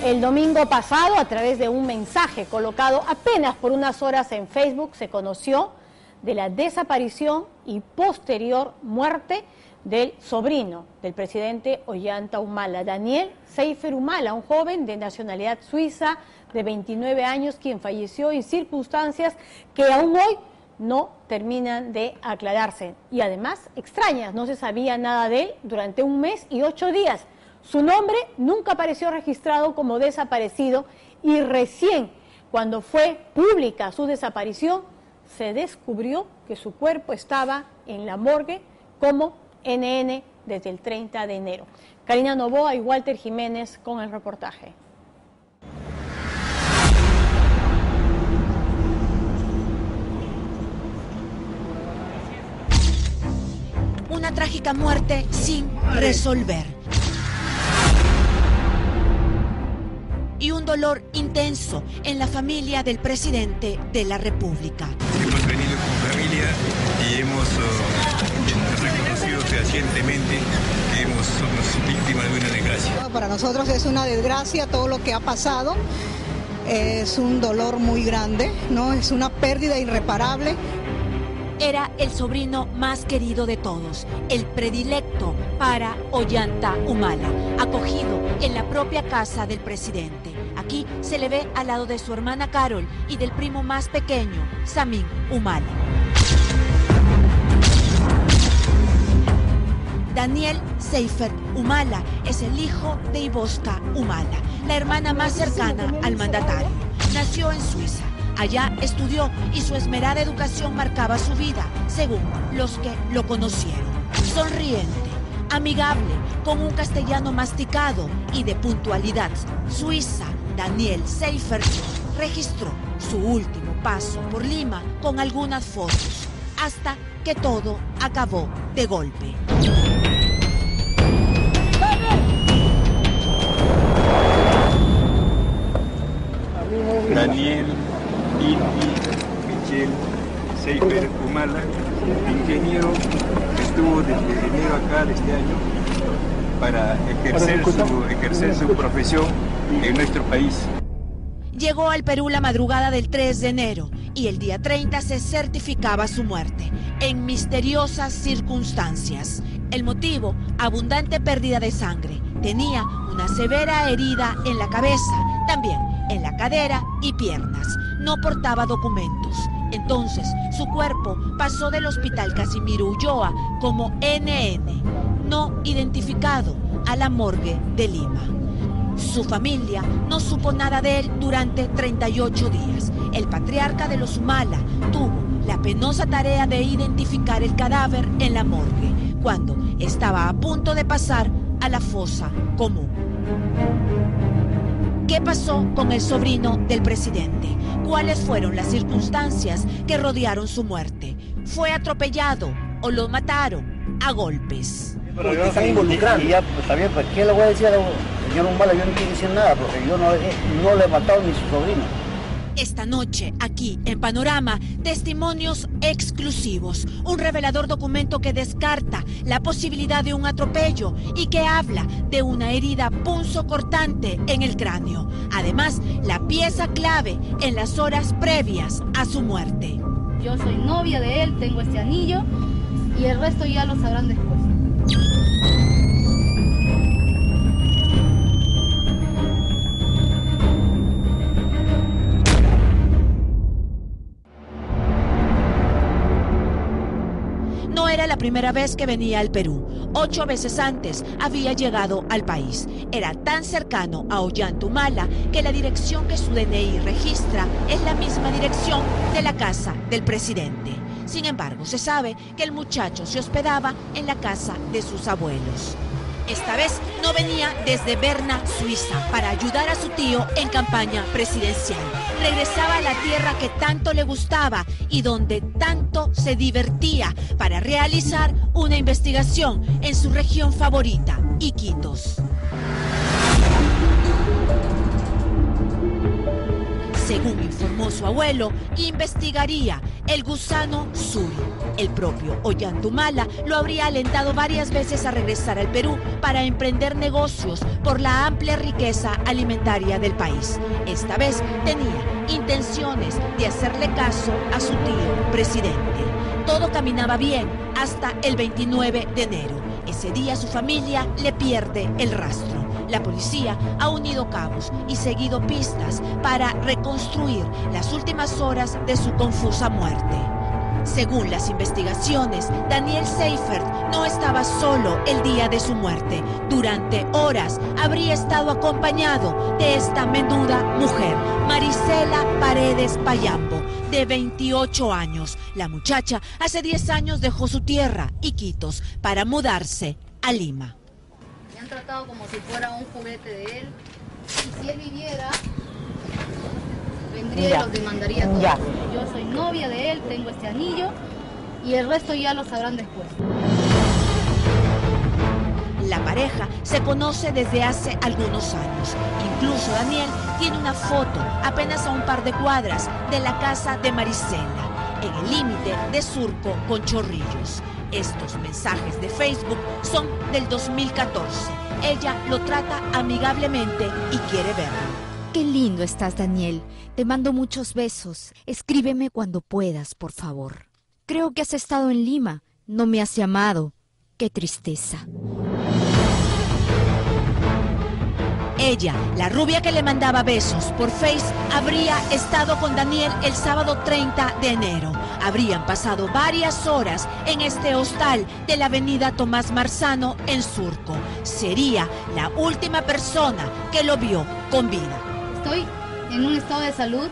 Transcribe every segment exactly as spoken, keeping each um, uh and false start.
El domingo pasado, a través de un mensaje colocado apenas por unas horas en Facebook, se conoció de la desaparición y posterior muerte del sobrino del presidente Ollanta Humala, Daniel Seifer Humala, un joven de nacionalidad suiza de veintinueve años, quien falleció en circunstancias que aún hoy no terminan de aclararse. Y además, extrañas, no se sabía nada de él durante un mes y ocho días. Su nombre nunca apareció registrado como desaparecido y recién cuando fue pública su desaparición se descubrió que su cuerpo estaba en la morgue como N N desde el treinta de enero. Karina Novoa y Walter Jiménez con el reportaje. Una trágica muerte sin resolver. Y un dolor intenso en la familia del presidente de la República. Hemos venido como familia y hemos uh, reconocido fehacientemente que hemos, somos víctimas de una desgracia. Para nosotros es una desgracia todo lo que ha pasado, es un dolor muy grande, ¿no? Es una pérdida irreparable. Era el sobrino más querido de todos, el predilecto para Ollanta Humala, acogido en la propia casa del presidente. Aquí se le ve al lado de su hermana Carol y del primo más pequeño, Samín Humala. Daniel Seifer Humala es el hijo de Ivoska Humala, la hermana más cercana al mandatario. Nació en Suiza. Allá estudió y su esmerada educación marcaba su vida, según los que lo conocieron. Sonriente, amigable, con un castellano masticado y de puntualidad suiza, Daniel Seifer registró su último paso por Lima con algunas fotos, hasta que todo acabó de golpe. Daniel Inti Michel Seifer Humala, ingeniero, estuvo desde enero acá de este año para ejercer su, ejercer su profesión en nuestro país. Llegó al Perú la madrugada del tres de enero y el día treinta se certificaba su muerte en misteriosas circunstancias. El motivo, abundante pérdida de sangre. Tenía una severa herida en la cabeza, también en la cadera y piernas. No portaba documentos. Entonces, su cuerpo pasó del Hospital Casimiro Ulloa como N N, no identificado, a la morgue de Lima. Su familia no supo nada de él durante treinta y ocho días. El patriarca de los Humala tuvo la penosa tarea de identificar el cadáver en la morgue, cuando estaba a punto de pasar a la fosa común. ¿Qué pasó con el sobrino del presidente? ¿Cuáles fueron las circunstancias que rodearon su muerte? ¿Fue atropellado o lo mataron a golpes? Pero yo no estoy involucrado. Y ya, pues está bien, pues ¿qué le voy a decir al señor Humala? Yo no quiero decir nada, porque yo no, no le he matado ni a su sobrino. Esta noche, aquí en Panorama, testimonios exclusivos, un revelador documento que descarta la posibilidad de un atropello y que habla de una herida punzocortante en el cráneo. Además, la pieza clave en las horas previas a su muerte. Yo soy novia de él, tengo este anillo y el resto ya lo sabrán después. No era la primera vez que venía al Perú. Ocho veces antes había llegado al país. Era tan cercano a Ollanta Humala que la dirección que su D N I registra es la misma dirección de la casa del presidente. Sin embargo, se sabe que el muchacho se hospedaba en la casa de sus abuelos. Esta vez no venía desde Berna, Suiza, para ayudar a su tío en campaña presidencial. Regresaba a la tierra que tanto le gustaba y donde tanto se divertía para realizar una investigación en su región favorita, Iquitos. Según informó Como su abuelo, investigaría el gusano Suri. El propio Ollantumala lo habría alentado varias veces a regresar al Perú para emprender negocios por la amplia riqueza alimentaria del país. Esta vez tenía intenciones de hacerle caso a su tío presidente. Todo caminaba bien hasta el veintinueve de enero. Ese día su familia le pierde el rastro. La policía ha unido cabos y seguido pistas para reconstruir las últimas horas de su confusa muerte. Según las investigaciones, Daniel Seifert no estaba solo el día de su muerte. Durante horas habría estado acompañado de esta menuda mujer, Marisela Paredes Payambo, de veintiocho años. La muchacha hace diez años dejó su tierra, Iquitos, para mudarse a Lima. Me han tratado como si fuera un juguete de él. Y si él viviera, vendría ya. Y los demandaría todos. Ya. Yo soy novia de él, tengo este anillo y el resto ya lo sabrán después. La pareja se conoce desde hace algunos años. Incluso Daniel tiene una foto apenas a un par de cuadras de la casa de Marisela, en el límite de Surco con Chorrillos. Estos mensajes de Facebook son del dos mil catorce. Ella lo trata amigablemente y quiere verlo. Qué lindo estás, Daniel. Te mando muchos besos. Escríbeme cuando puedas, por favor. Creo que has estado en Lima. No me has llamado. Qué tristeza. Ella, la rubia que le mandaba besos por Face, habría estado con Daniel el sábado treinta de enero. Habrían pasado varias horas en este hostal de la avenida Tomás Marzano en Surco. Sería la última persona que lo vio con vida. Estoy en un estado de salud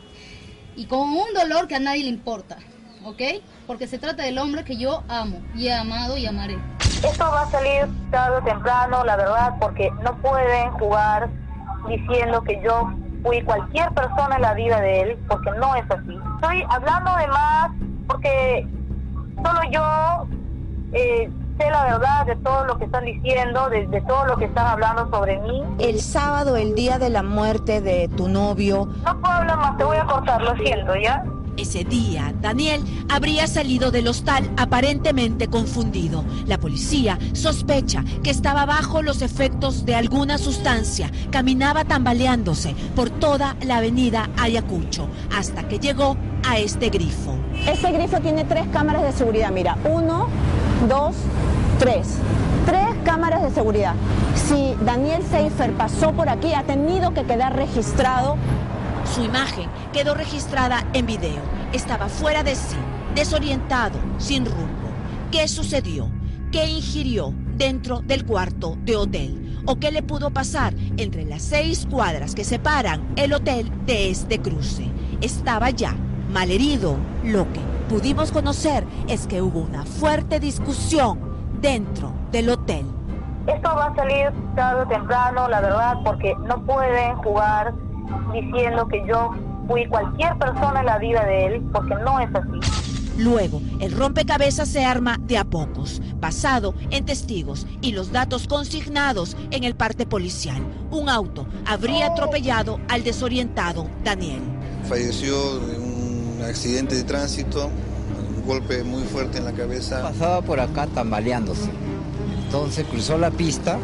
y con un dolor que a nadie le importa, ¿ok? Porque se trata del hombre que yo amo y he amado y amaré. Esto va a salir tarde o temprano, la verdad, porque no pueden jugar diciendo que yo fui cualquier persona en la vida de él, porque no es así. Estoy hablando de más porque solo yo eh, sé la verdad de todo lo que están diciendo, de, de todo lo que están hablando sobre mí. El sábado, el día de la muerte de tu novio... No puedo hablar más, te voy a cortar, lo siento, ¿ya? Ese día, Daniel habría salido del hostal aparentemente confundido. La policía sospecha que estaba bajo los efectos de alguna sustancia. Caminaba tambaleándose por toda la avenida Ayacucho hasta que llegó a este grifo. Este grifo tiene tres cámaras de seguridad, mira, uno, dos, tres. Tres cámaras de seguridad. Si Daniel Seifert pasó por aquí, ha tenido que quedar registrado. Su imagen quedó registrada en video. Estaba fuera de sí, desorientado, sin rumbo. ¿Qué sucedió? ¿Qué ingirió dentro del cuarto de hotel? ¿O qué le pudo pasar entre las seis cuadras que separan el hotel de este cruce? Estaba ya malherido. Lo que pudimos conocer es que hubo una fuerte discusión dentro del hotel. Esto va a salir tarde o temprano, la verdad, porque no pueden jugar diciendo que yo fui cualquier persona en la vida de él, porque no es así. Luego, el rompecabezas se arma de a pocos, basado en testigos y los datos consignados en el parte policial. Un auto habría atropellado al desorientado Daniel. Falleció de un accidente de tránsito, un golpe muy fuerte en la cabeza. Pasaba por acá tambaleándose, entonces cruzó la pista.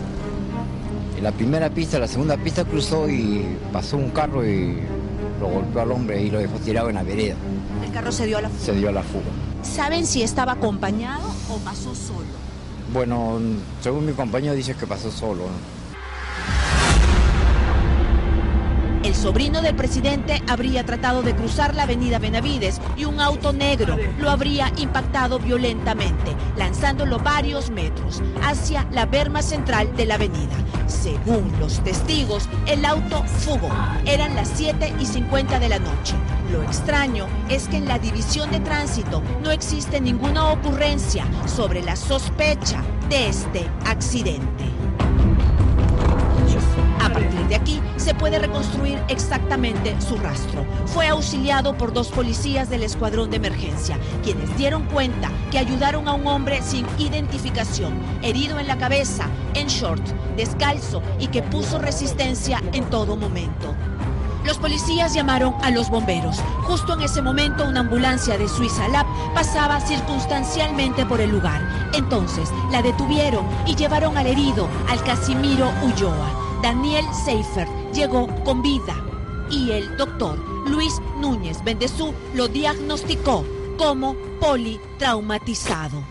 La primera pista, la segunda pista cruzó y pasó un carro y lo golpeó al hombre y lo dejó tirado en la vereda. ¿El carro se dio a la fuga? Se dio a la fuga. ¿Saben si estaba acompañado o pasó solo? Bueno, según mi compañero dice que pasó solo, ¿no? El sobrino del presidente habría tratado de cruzar la avenida Benavides y un auto negro lo habría impactado violentamente, lanzándolo varios metros hacia la berma central de la avenida. Según los testigos, el auto fugó. Eran las siete y cincuenta de la noche. Lo extraño es que en la división de tránsito no existe ninguna ocurrencia sobre la sospecha de este accidente. A partir de aquí se puede reconstruir exactamente su rastro. Fue auxiliado por dos policías del escuadrón de emergencia, quienes dieron cuenta que ayudaron a un hombre sin identificación, herido en la cabeza, en short, descalzo y que puso resistencia en todo momento. Los policías llamaron a los bomberos. Justo en ese momento una ambulancia de Suiza Lab pasaba circunstancialmente por el lugar. Entonces la detuvieron y llevaron al herido, al Casimiro Ulloa. Daniel Seifert llegó con vida y el doctor Luis Núñez Bendezú lo diagnosticó como politraumatizado.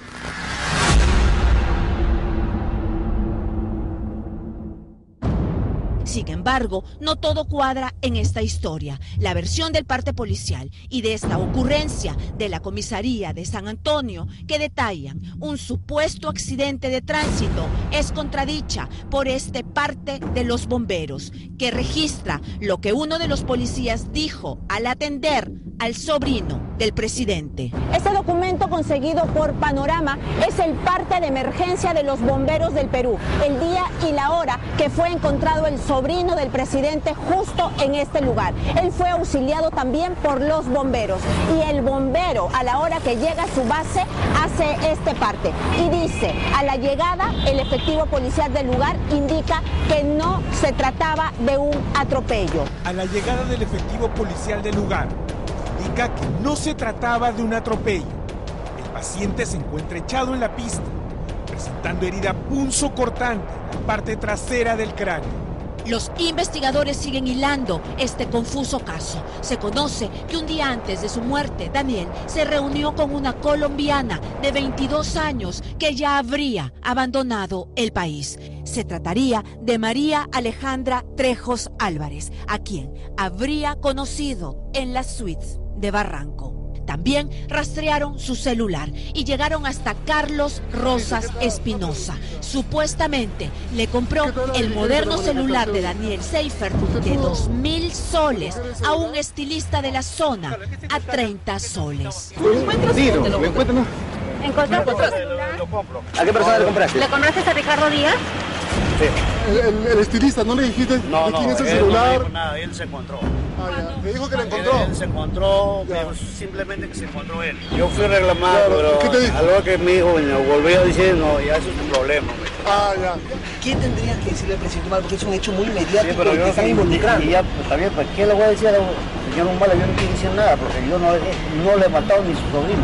Sin embargo, no todo cuadra en esta historia. La versión del parte policial y de esta ocurrencia de la comisaría de San Antonio, que detallan un supuesto accidente de tránsito, es contradicha por este parte de los bomberos, que registra lo que uno de los policías dijo al atender al sobrino del presidente. Este documento conseguido por Panorama es el parte de emergencia de los bomberos del Perú, el día y la hora que fue encontrado el sobrino del presidente justo en este lugar. Él fue auxiliado también por los bomberos y el bombero a la hora que llega a su base hace este parte y dice: a la llegada el efectivo policial del lugar indica que no se trataba de un atropello. A la llegada del efectivo policial del lugar indica que no se trataba de un atropello. El paciente se encuentra echado en la pista, presentando herida punzocortante en la parte trasera del cráneo. Los investigadores siguen hilando este confuso caso. Se conoce que un día antes de su muerte, Daniel se reunió con una colombiana de veintidós años que ya habría abandonado el país. Se trataría de María Alejandra Trejos Álvarez, a quien habría conocido en las suites de Barranco. También rastrearon su celular y llegaron hasta Carlos Rosas Espinosa. Supuestamente le compró el moderno celular de Daniel Seifert de dos mil soles a un estilista de la zona a treinta soles. Sí, lo encuentro, ¿no? ¿Encontraste tu celular? ¿A qué persona le compraste? ¿Le compraste a Ricardo Díaz? Sí. El, el, el estilista, ¿no le dijiste no, de quién no, es el él celular? No dijo nada, él se encontró. Ah, ya. Me dijo que lo encontró. Él, él se encontró, pero simplemente que se encontró él. Yo fui a reclamar, pero ¿qué te dijo? algo que mi hijo me volvió a decir, no, ya eso es un problema. Ah, ya. ¿Qué tendría que decirle al presidente Humala? Porque es un hecho muy mediático, sí, pero que yo están no, involucrando. Y ya, pues está bien, pues ¿qué le voy a decir al señor Humala? Yo no quiero decir nada, porque yo no, no le he matado ni a su sobrino.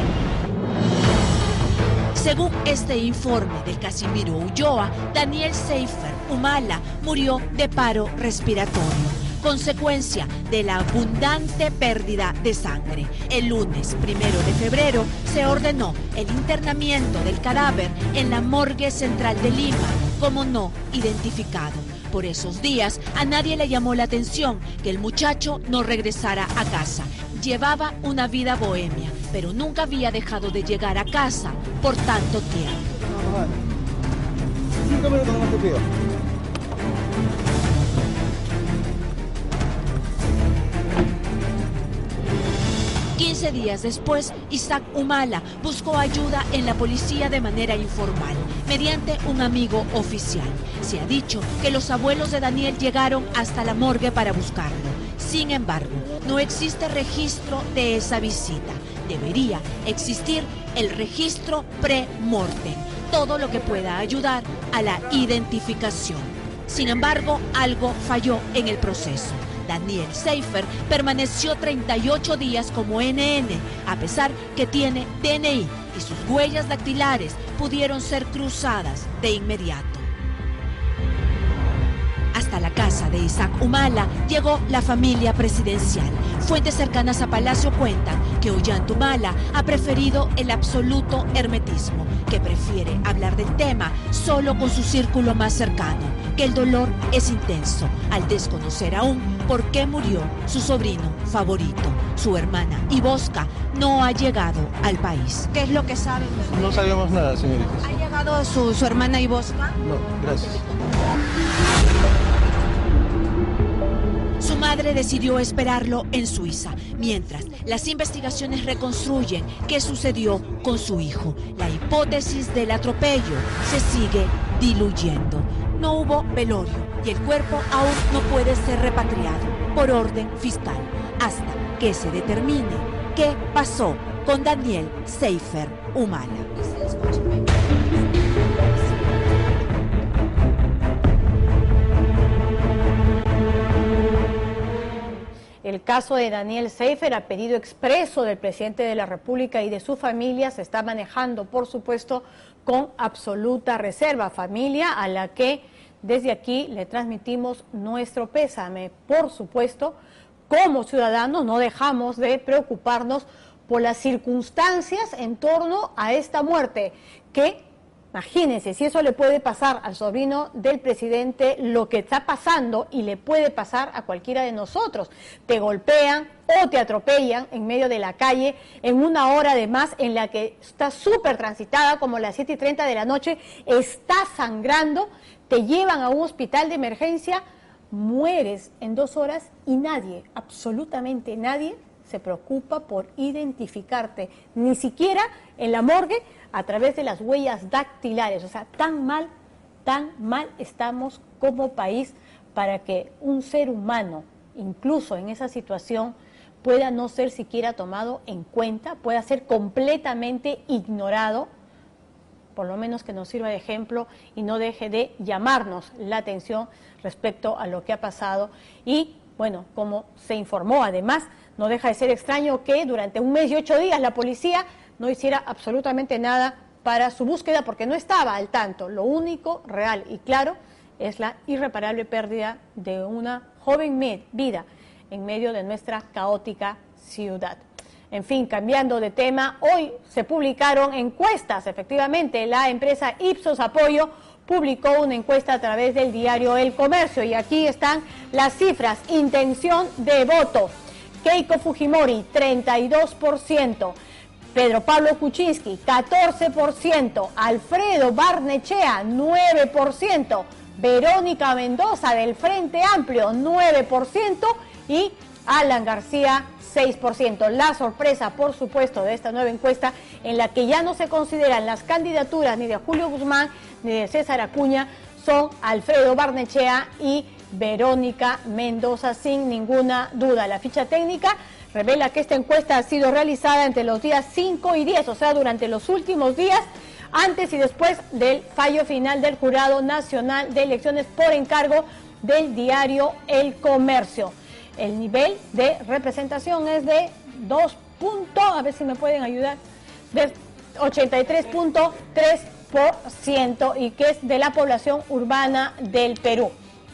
Según este informe del Casimiro Ulloa, Daniel Seifert Humala murió de paro respiratorio, consecuencia de la abundante pérdida de sangre. El lunes primero de febrero se ordenó el internamiento del cadáver en la morgue central de Lima como no identificado. Por esos días a nadie le llamó la atención que el muchacho no regresara a casa. Llevaba una vida bohemia, pero nunca había dejado de llegar a casa por tanto tiempo. Cinco minutos nomás te pido. quince días después, Isaac Humala buscó ayuda en la policía de manera informal, mediante un amigo oficial. Se ha dicho que los abuelos de Daniel llegaron hasta la morgue para buscarlo. Sin embargo, no existe registro de esa visita. Debería existir el registro pre-mortem, todo lo que pueda ayudar a la identificación. Sin embargo, algo falló en el proceso. Daniel Seifert permaneció treinta y ocho días como N N, a pesar que tiene D N I y sus huellas dactilares pudieron ser cruzadas de inmediato. Hasta la casa de Isaac Humala llegó la familia presidencial. Fuentes cercanas a Palacio cuentan que Ollanta Humala ha preferido el absoluto hermetismo, que prefiere hablar del tema solo con su círculo más cercano, que el dolor es intenso al desconocer aún por qué murió su sobrino favorito. Su hermana Ibosca no ha llegado al país. ¿Qué es lo que saben? No sabemos nada, señoritas. ¿Ha llegado su, su hermana Ibosca? No, gracias. Su madre decidió esperarlo en Suiza, mientras las investigaciones reconstruyen qué sucedió con su hijo. La hipótesis del atropello se sigue diluyendo. No hubo velorio y el cuerpo aún no puede ser repatriado por orden fiscal hasta que se determine qué pasó con Daniel Seifert Humala. El caso de Daniel Seifer, a pedido expreso del presidente de la República y de su familia, se está manejando, por supuesto, con absoluta reserva. Familia a la que desde aquí le transmitimos nuestro pésame. Por supuesto, como ciudadanos no dejamos de preocuparnos por las circunstancias en torno a esta muerte, que imagínense, si eso le puede pasar al sobrino del presidente, lo que está pasando y le puede pasar a cualquiera de nosotros. Te golpean o te atropellan en medio de la calle en una hora además en la que está súper transitada, como las siete y treinta de la noche, está sangrando, te llevan a un hospital de emergencia, mueres en dos horas y nadie, absolutamente nadie, se preocupa por identificarte, ni siquiera en la morgue a través de las huellas dactilares. O sea, tan mal, tan mal estamos como país para que un ser humano, incluso en esa situación, pueda no ser siquiera tomado en cuenta, pueda ser completamente ignorado, por lo menos que nos sirva de ejemplo y no deje de llamarnos la atención respecto a lo que ha pasado. Y bueno, como se informó además, no deja de ser extraño que durante un mes y ocho días la policía no hiciera absolutamente nada para su búsqueda porque no estaba al tanto. Lo único real y claro es la irreparable pérdida de una joven vida en medio de nuestra caótica ciudad. En fin, cambiando de tema, hoy se publicaron encuestas. Efectivamente, la empresa Ipsos Apoyo publicó una encuesta a través del diario El Comercio y aquí están las cifras. Intención de voto: Keiko Fujimori, treinta y dos por ciento, Pedro Pablo Kuczynski, catorce por ciento, Alfredo Barnechea, nueve por ciento, Verónica Mendoza del Frente Amplio, nueve por ciento y Alan García, seis por ciento. La sorpresa, por supuesto, de esta nueva encuesta en la que ya no se consideran las candidaturas ni de Julio Guzmán ni de César Acuña, son Alfredo Barnechea y Verónica Mendoza, sin ninguna duda. La ficha técnica revela que esta encuesta ha sido realizada entre los días cinco y diez, o sea, durante los últimos días, antes y después del fallo final del Jurado Nacional de Elecciones por encargo del diario El Comercio. El nivel de representación es de dos puntos, a ver si me pueden ayudar, de ochenta y tres punto tres por ciento y que es de la población urbana del Perú.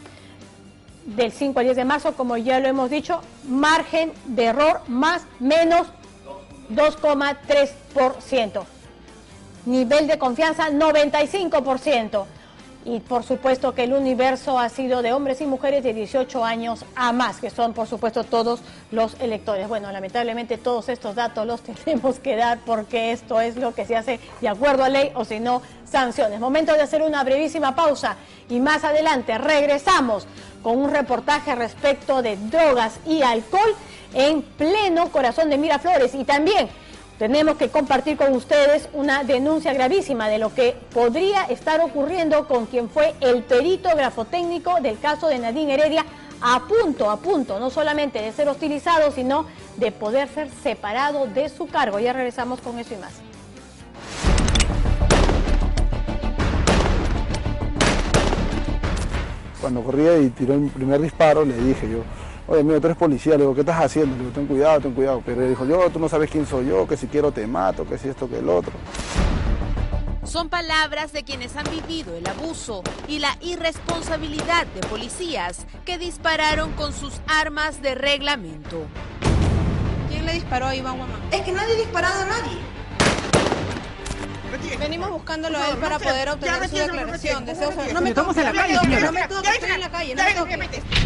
Del cinco al diez de marzo, como ya lo hemos dicho, margen de error más menos dos coma tres por ciento. Nivel de confianza noventa y cinco por ciento. Y por supuesto que el universo ha sido de hombres y mujeres de dieciocho años a más, que son por supuesto todos los electores. Bueno, lamentablemente todos estos datos los tenemos que dar porque esto es lo que se hace de acuerdo a ley o si no, sanciones. Momento de hacer una brevísima pausa y más adelante regresamos con un reportaje respecto de drogas y alcohol en pleno corazón de Miraflores y también tenemos que compartir con ustedes una denuncia gravísima de lo que podría estar ocurriendo con quien fue el perito grafotécnico del caso de Nadine Heredia, a punto, a punto, no solamente de ser hostilizado, sino de poder ser separado de su cargo. Ya regresamos con eso y más. Cuando corría y tiró el primer disparo, le dije yo: oye, amigo, tú eres policía, le digo, ¿qué estás haciendo? Le digo, ten cuidado, ten cuidado. Pero él dijo, yo, tú no sabes quién soy yo, que si quiero te mato, que si esto, que el otro. Son palabras de quienes han vivido el abuso y la irresponsabilidad de policías que dispararon con sus armas de reglamento. ¿Quién le disparó a Iván Guamán? Es que nadie ha disparado a nadie. Venimos buscándolo a él para poder obtener su declaración. Deseo saber. No me toques en la calle, no me toques, estoy en la calle, no me toques.